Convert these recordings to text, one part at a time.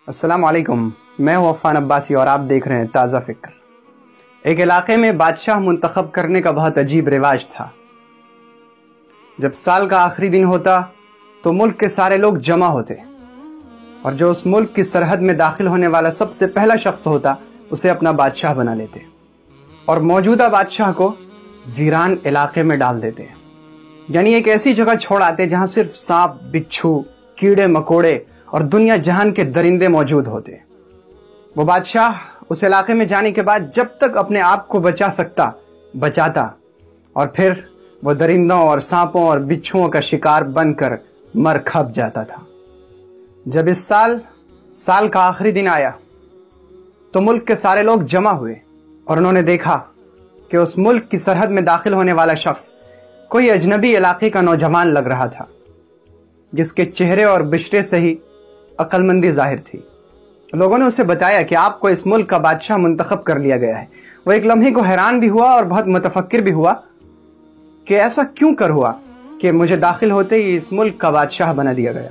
السلام علیکم، میں ہوں عفان عباسی اور آپ دیکھ رہے ہیں تازہ فکر۔ ایک علاقے میں بادشاہ منتخب کرنے کا بہت عجیب رواج تھا۔ جب سال کا آخری دن ہوتا تو ملک کے سارے لوگ جمع ہوتے اور جو اس ملک کی سرحد میں داخل ہونے والا سب سے پہلا شخص ہوتا اسے اپنا بادشاہ بنا لیتے اور موجودہ بادشاہ کو ویران علاقے میں ڈال دیتے، یعنی ایک ایسی جگہ چھوڑ آتے جہاں صرف سانپ، بچھو، کیڑے مکوڑے اور دنیا جہان کے درندے موجود ہوتے۔ وہ بادشاہ اس علاقے میں جانے کے بعد جب تک اپنے آپ کو بچا سکتا بچاتا، اور پھر وہ درندوں اور سانپوں اور بچھوؤں کا شکار بن کر مر کھپ جاتا تھا۔ جب اس سال کا آخری دن آیا تو ملک کے سارے لوگ جمع ہوئے اور انہوں نے دیکھا کہ اس ملک کی سرحد میں داخل ہونے والا شخص کوئی اجنبی علاقے کا نوجوان لگ رہا تھا، جس کے چہرے اور بشرے سے ہی عقل مندی ظاہر تھی۔ لوگوں نے اسے بتایا کہ آپ کو اس ملک کا بادشاہ منتخب کر لیا گیا ہے۔ وہ ایک لمحے کو حیران بھی ہوا اور بہت متفکر بھی ہوا کہ ایسا کیوں کر ہوا کہ مجھے داخل ہوتے ہی اس ملک کا بادشاہ بنا دیا گیا۔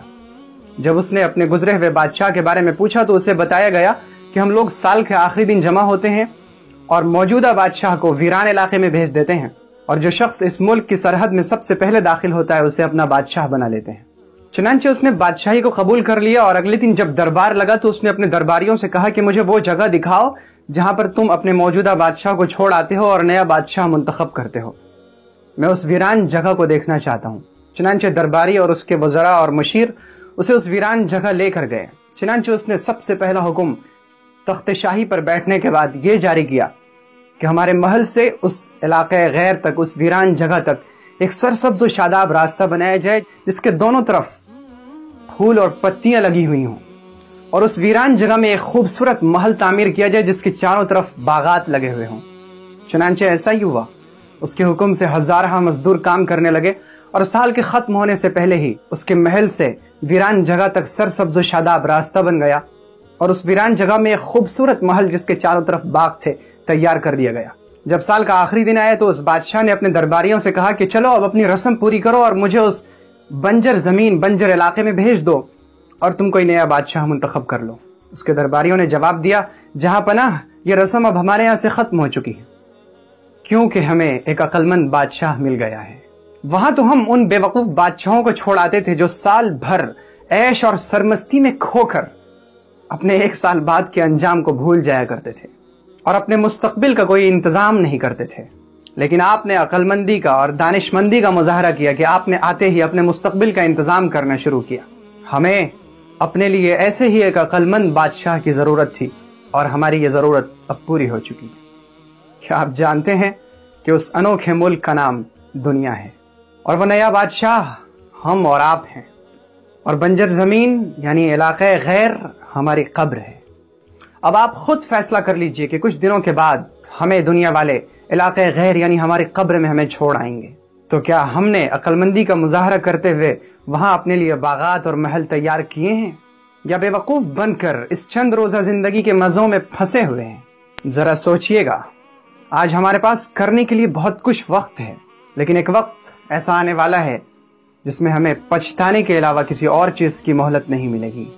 جب اس نے اپنے گزرے ہوئے بادشاہ کے بارے میں پوچھا تو اسے بتایا گیا کہ ہم لوگ سال کے آخری دن جمع ہوتے ہیں اور موجودہ بادشاہ کو ویران علاقے میں بھیج دیتے ہیں، اور جو شخص اس ملک کی سرحد میں سب سے پہلے داخل ہوتا ہے اسے اپنا بادشاہ بنا لیتے ہیں۔ چنانچہ اس نے بادشاہی کو قبول کر لیا اور اگلے دن جب دربار لگا تو اس نے اپنے درباریوں سے کہا کہ مجھے وہ جگہ دکھاؤ جہاں پر تم اپنے موجودہ بادشاہ کو چھوڑ آتے ہو اور نیا بادشاہ منتخب کرتے ہو۔ میں اس ویران جگہ کو دیکھنا چاہتا ہوں۔ چنانچہ درباری اور اس کے وزراء اور مشیر اسے اس ویران جگہ لے کر گئے۔ چنانچہ اس نے سب سے پہلا حکم تخت شاہی پر بیٹھنے کے بعد یہ جاری کیا کہ ہمارے محل سے اس علاقے غیر تک، اس ویران جگہ تک ایک سرسبز و شاداب راستہ بنایا جائے جس کے دونوں طرف پھول اور پتیاں لگی ہوئی ہوں، اور اس ویران جگہ میں ایک خوبصورت محل تعمیر کیا جائے جس کے چاروں طرف باغات لگے ہوئے ہوں۔ چنانچہ ایسا ہی ہوا۔ اس کے حکم سے ہزارہ مزدور کام کرنے لگے اور سال کے ختم ہونے سے پہلے ہی اس کے محل سے ویران جگہ تک سرسبز و شاداب راستہ بن گیا، اور اس ویران جگہ میں ایک خوبصورت محل جس کے چاروں طرف باغ تھے تیار کر دیا گیا۔ جب سال کا آخری دن آیا تو اس بادشاہ نے اپنے درباریوں سے کہا کہ چلو اب اپنی رسم پوری کرو اور مجھے اس بنجر زمین، بنجر علاقے میں بھیج دو اور تم کوئی نیا بادشاہ منتخب کر لو۔ اس کے درباریوں نے جواب دیا، جہاں پناہ یہ رسم اب ہمارے یہاں سے ختم ہو چکی ہے، کیونکہ ہمیں ایک عقل مند بادشاہ مل گیا ہے۔ وہاں تو ہم ان بے وقوف بادشاہوں کو چھوڑاتے تھے جو سال بھر عیش اور سرمستی میں کھو کر اپنے ایک سال بعد کے انجام کو بھول جایا کرتے تھے اور اپنے مستقبل کا کوئی انتظام نہیں کرتے تھے، لیکن آپ نے عقل مندی کا اور دانش مندی کا مظاہرہ کیا کہ آپ نے آتے ہی اپنے مستقبل کا انتظام کرنا شروع کیا۔ ہمیں اپنے لیے ایسے ہی ایک عقل مند بادشاہ کی ضرورت تھی اور ہماری یہ ضرورت اب پوری ہو چکی ہے۔ کیا آپ جانتے ہیں کہ اس انوکھے ملک کا نام دنیا ہے، اور وہ نیا بادشاہ ہم اور آپ ہیں، اور بنجر زمین یعنی علاقہ غیر ہماری قبر ہے۔ اب آپ خود فیصلہ کر لیجئے کہ کچھ دنوں کے بعد ہمیں دنیا والے علاقہ غیر یعنی ہماری قبر میں ہمیں چھوڑ آئیں گے، تو کیا ہم نے عقل مندی کا مظاہرہ کرتے ہوئے وہاں اپنے لیے باغات اور محل تیار کیے ہیں، یا بے وقوف بن کر اس چند روزہ زندگی کے مزوں میں پھنسے ہوئے ہیں؟ ذرا سوچئے گا، آج ہمارے پاس کرنے کے لیے بہت کچھ وقت ہے، لیکن ایک وقت ایسا آنے والا ہے جس میں ہمیں پچھتانے کے علاوہ کسی اور چیز کی مہلت نہیں ملے گی۔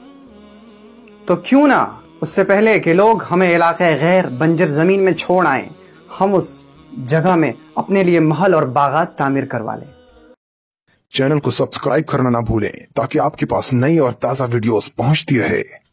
تو کیوں نہ اس سے پہلے کہ لوگ ہمیں علاقہ غیر بنجر زمین میں چھوڑ آئیں، ہم اس جگہ میں اپنے لیے محل اور باغات تعمیر کروا لیں۔ چینل کو سبسکرائب کرنا نہ بھولیں تاکہ آپ کے پاس نئی اور تازہ ویڈیوز پہنچتی رہے۔